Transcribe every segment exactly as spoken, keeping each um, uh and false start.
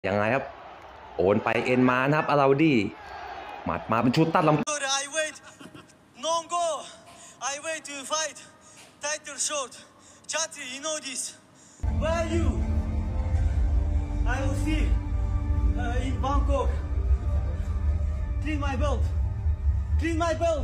ยังไงครับโอนไปเอ็นมานะครับอาราวดี้หมัดมาเป็นชุดตัดลำ I wait no go I wait to fight title short Chatri you know this where are you I will see uh, in Bangkok clean my belt clean my belt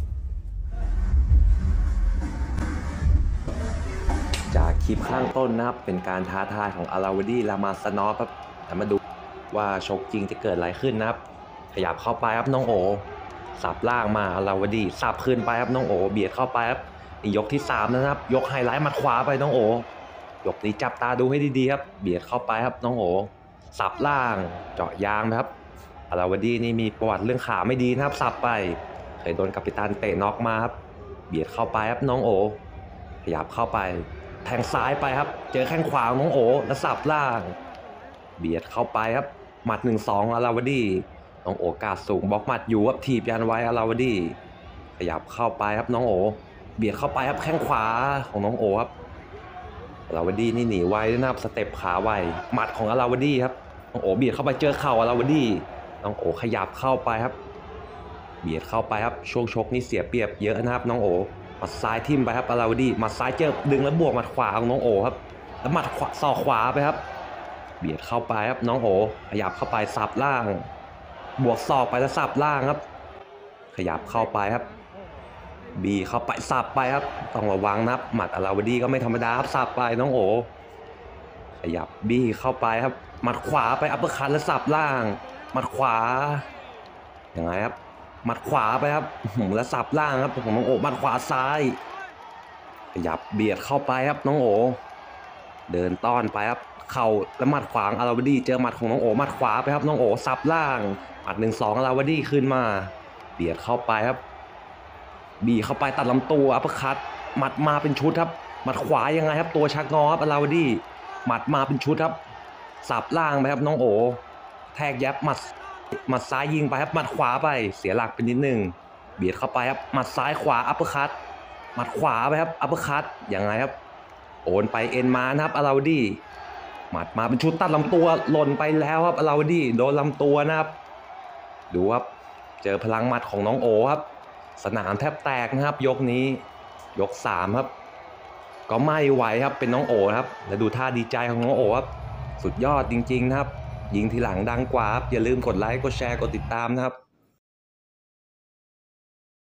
จากคลิปข้างต้นนะครับเป็นการท้าทายของอาราวดี้ลามาสนอฟครับแต่มาดูว่าชกจริงจะเกิดอะไรขึ้นนะครับขยับเข้าไปครับน้องโอสับล่างมาอาราวดี้สับขึ้นไปครับน้องโอเบียดเข้าไปครับยกที่สามนะครับยกไฮไลท์มัดขวาไปน้องโอยกนี้จับตาดูให้ดีๆครับเบียดเข้าไปครับน้องโอสับล่างเจาะยางนะครับอาราวดี้นี่มีประวัติเรื่องขาไม่ดีนะครับสับไปเคยโดนกัปตันเตะน็อกมาครับเบียดเข้าไปครับน้องโอขยับเข้าไปแทงซ้ายไปครับเจอแข้งขวาน้องโอแล้วสับล่างเบียดเข้าไปครับหมัดหนึ่งสองอาราวดี้น้องโอกาสสูงบล็อกหมัดอยู่ครับถีบยันไว้อาราวดี้ขยับเข้าไปครับน้องโอเบียดเข้าไปครับแข้งขวาของน้องโอครับอาราวดี้นี่หนีไวนะครับสเต็ปขาไวหมัดของอาราวดี้ครับน้องโอเบียดเข้าไปเจอเข่าอาราวดี้น้องโอขยับเข้าไปครับเบียดเข้าไปครับช่วงชกนี่เสียเปรียบเยอะนะครับน้องโอหมัดซ้ายทิ่มไปครับอาราวดี้หมัดซ้ายเจอดึงแล้วบวกหมัดขวาของน้องโอครับแล้วหมัดขวาศอกขวาไปครับเบียดเข้าไปครับน้องโอขยับเข้าไปสับล่างบวกศอกไปแล้วสับล่างครับขยับเข้าไปครับบีเข้าไปสับไปครับต้องระวังนะครับหมัดอาราวดี้ก็ไม่ธรรมดาครับสับไปน้องโอขยับบีเข้าไปครับหมัดขวาไปอัปเปอร์คัตแล้วสับล่างหมัดขวาอย่างไรครับหมัดขวาไปครับแล้วสับล่างครับของน้องโอหมัดขวาซ้ายขยับเบียดเข้าไปครับน้องโอเดินต้อนไปครับเข่าและหมัดขวางอาราวดี้เจอหมัดของน้องโอหมัดขวาไปครับน้องโอสับล่างหมัดหนึ่งสองอาราวดี้ขึ้นมาเบียดเข้าไปครับบีเข้าไปตัดลำตัวอัปเปอร์คัตหมัดมาเป็นชุดครับหมัดขวายังไงครับตัวชักงอครับอาราวดี้หมัดมาเป็นชุดครับสับล่างไปครับน้องโอแทกยับหมัดหมัดซ้ายยิงไปครับหมัดขวาไปเสียหลักเป็นนิดนึงเบียดเข้าไปครับหมัดซ้ายขวาอัปเปอร์คัตหมัดขวาไปครับอัปเปอร์คัตยังไงครับโอนไปเอ็นมานะครับอาราวดี้หมัดมาเป็นชุดตัดลำตัวหล่นไปแล้วครับอาราวดี้โดนลำตัวนะครับดูครับเจอพลังหมัดของน้องโอครับสนามแทบแตกนะครับยกนี้ยกสามครับก็ไม่ไหวครับเป็นน้องโอครับและดูท่าดีใจของน้องโอครับสุดยอดจริงๆนะครับยิงทีหลังดังกว่าครับอย่าลืมกดไลค์กดแชร์กดติดตามนะครับ